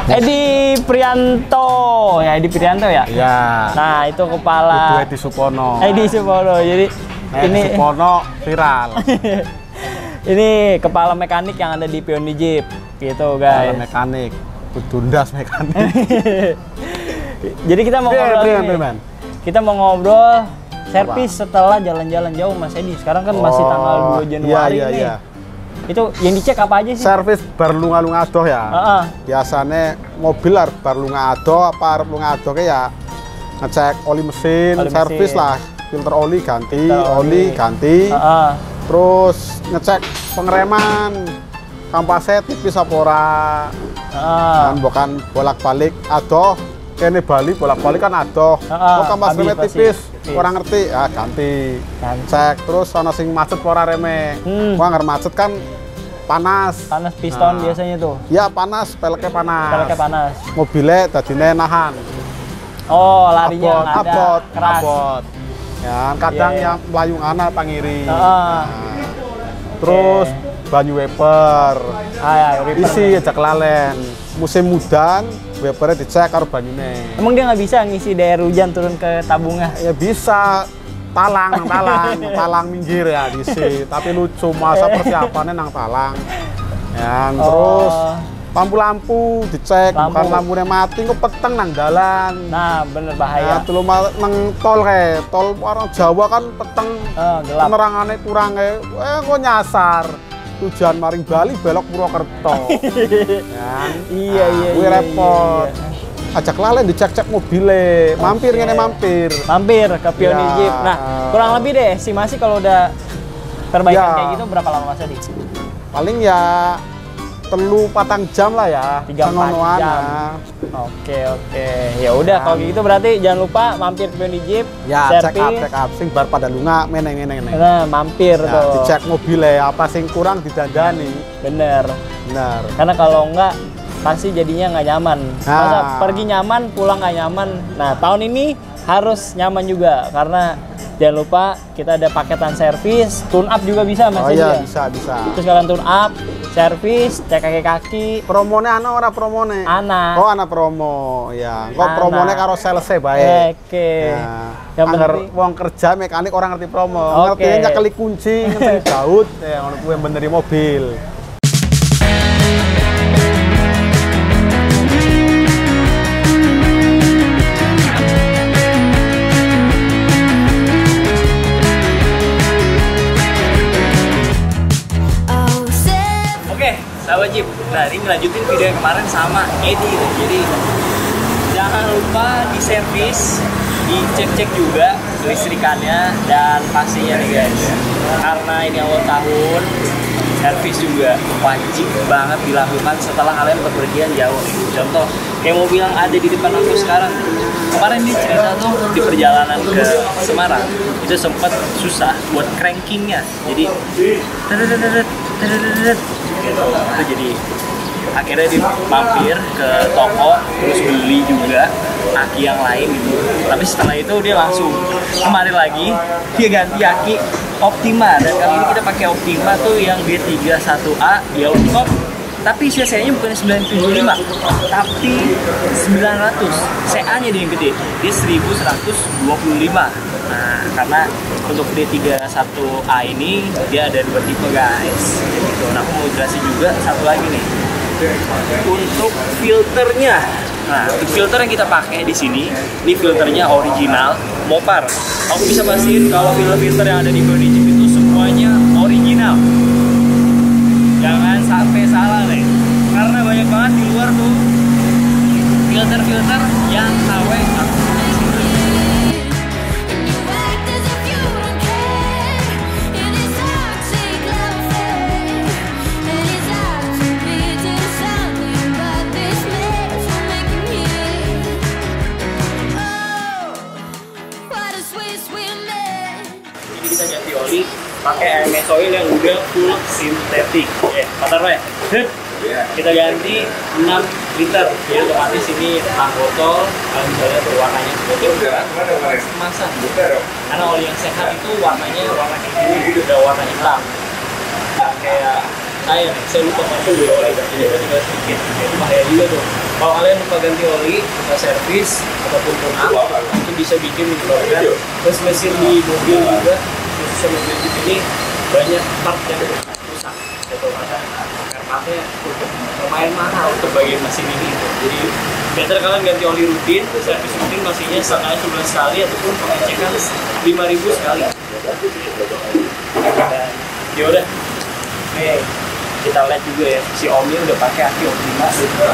Edi Prianto. Ya, Edi Prianto ya? Iya. Nah, itu kepala Edi Supono. Edi Supono. Jadi ini Supono viral. ini kepala mekanik yang ada di Peony Jeep gitu, guys. Kepala mekanik. Kudundas mekanik. Jadi kita mau ngobrol ini. Kita mau ngobrol servis setelah jalan-jalan jauh, Mas Edi. Sekarang kan masih tanggal 2 Januari nih. Iya. Itu yang dicek apa aja sih? Servis bar lunga-lunga adoh ya. Biasanya mobil bar lunga adoh apa arep lunga adoh ya ngecek oli mesin, servis lah, filter oli ganti, oli ganti. Terus ngecek pengereman, kampasnya tipis apa ora. Dan bukan bolak-balik adoh. Kene Bali bolak-balik kan adoh. Kok kampas reme tipis, orang ngerti, ya ganti. Cek terus ana sing macet ora reme. Wah, ngar macet kan panas. Panas piston biasanya tuh. Ya panas, peleknya panas. Peleknya panas. Mobilnya dadine nahan. Oh, larinya ada keras. Abot. Ya, kadang yang melayu ana pangiri. Terus banyu wiper. Isi aja kelalen. Musim mudan, wipernya dicek karo banyune. Emang dia nggak bisa ngisi air hujan turun ke tabungnya? Ya bisa. Talang minggir ya diisi. Tapi lucu masa persiapannya nang talang. Ya, terus lampu-lampu dicek, bukan lampunya mati, kok peteng nang dalan. Nah, bener bahaya. Nah, telu nang tol kayak tol orang Jawa kan peteng, penerangannya kurang kayak, kok nyasar. Tujuan maring Bali belok Purwokerto. Iya. Gue repot. Ajak lalen dicek-cek mobilnya, mampir ke Peony Jeep. Nah, kurang lebih deh estimasi kalau udah perbaikan kayak gitu berapa lama Mas Edi? Paling ya 3-4 jam lah ya. 3-4 jam. Oke. Ya udah kalau gitu berarti jangan lupa mampir ke Peony Jeep. Ya, check up sing bar pada lunga meneng. Nah, mampir tuh. Dicek mobilnya apa sing kurang didandani. Bener. Karena kalau enggak pasti jadinya nggak nyaman. Masa pergi nyaman, pulang nggak nyaman. Nah, tahun ini harus nyaman juga karena jangan lupa kita ada paketan servis, tune up juga bisa Mas. Oh iya, bisa. Terus kalian tune up, servis, cek kaki-kaki. Promone ana ora promone? Ana. Oh, ana promo. Ya, kok promone karo sales-e bae. Oke. Yang penting wong kerja mekanik orang ngerti promo. Ngerti nyekeli kunci, ngerti baut, ya ngono kuwi beneri mobil. Sahabat Jeep, nah ini ngelanjutin video yang kemarin sama Edi gitu. Jadi jangan lupa diservis, dicek-cek juga kelistrikannya dan pastinya nih guys, karena ini awal tahun, servis juga wajib banget dilakukan setelah kalian bepergian jauh. Contoh kayak mobil yang ada di depan aku sekarang, kemarin dia cerita tuh di perjalanan ke Semarang itu sempat susah buat crankingnya, jadi itu jadi akhirnya mampir ke toko terus beli juga aki yang lain gitu. Tapi setelah itu dia langsung kemarin lagi dia ganti aki Optima, dan kali ini kita pakai Optima tuh yang D31A yellow top, tapi CC-nya bukan 975 tapi 900. CA-nya dia yang gede, dia 1125. Nah, karena untuk D31A ini dia ada 2 tipe guys. Gitu. Nah, aku mau jelasin juga satu lagi nih. Untuk filternya. Nah, untuk filter yang kita pakai di sini, ini filternya original Mopar. Aku bisa pastiin kalau filter yang ada di Peony Jeep itu semuanya original. Jangan sampai salah nih. Karena banyak banget di luar tuh filter-filter yang KW. Pakai MS oil yang udah full sintetik. Bentar ya. Kita ganti 6 liter. Jadi otomatis ini 6 botol. Kalian bisa lihat warnanya botol kemasan. Karena oli yang sehat itu warnanya warna kayak gini, udah warna hitam. Kayak saya nih, saya lupa masuk oli, jadi tinggal sedikit. Itu bahaya juga tuh. Kalau kalian lupa ganti oli, lupa servis ataupun tune up, itu bisa bikin menyebabkan terus mesin di mobil juga, khususnya mobil Jeep ini banyak part yang rusak. Gitu karena partnya lumayan mahal untuk bagian mesin ini. Jadi better kalian ganti oli rutin, servis rutin pastinya sekali sebulan sekali ataupun pengecekan 5.000 sekali. Dan yaudah, nih kita lihat juga ya, si Omnya udah pakai aki Optima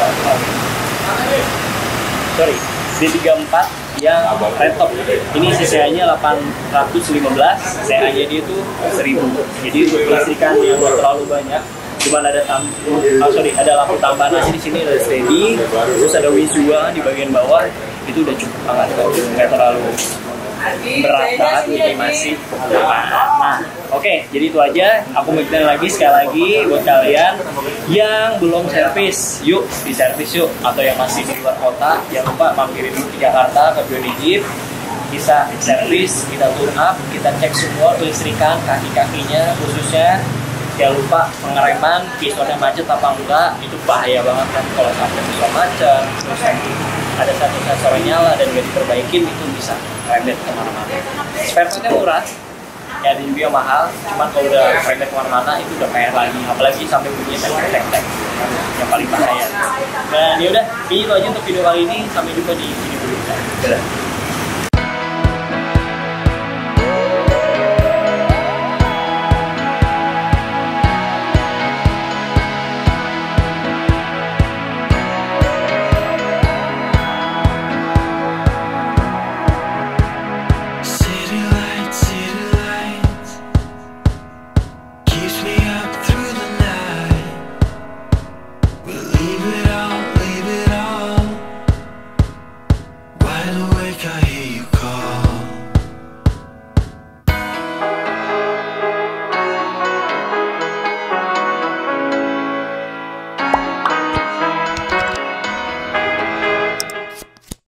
sorry D34 yang red top. Ini CCA-nya 815, CA-nya dia tuh 1000. Jadi untuk kelistrikan yang gak terlalu banyak, cuman ada ada lampu tambahan aja di sini, ada steady, terus ada winch juga di bagian bawah, itu udah cukup banget, nggak terlalu berat banget ini masih. Nah, oke, jadi itu aja. Aku mau bilang lagi sekali lagi buat kalian yang belum servis, yuk di servis yuk. Atau yang masih di luar kota, jangan lupa mampirin di Jakarta ke Johnny Jeep. Bisa servis, kita tune up, kita cek semua kelistrikan kaki-kakinya khususnya. Jangan lupa pengereman, pistonnya macet apa enggak, itu bahaya banget kan kalau sampai piston macet, terus ada satu sensor nyala dan nggak diperbaikin, itu bisa rembet kemana-mana. Spare partnya murah, ya ada juga yang mahal, cuman kalau udah rembet kemana-mana itu udah PR lagi, apalagi sampai bunyi tek-tek yang paling bahaya. Dan yaudah, ini itu aja untuk video kali ini, sampai jumpa di video berikutnya.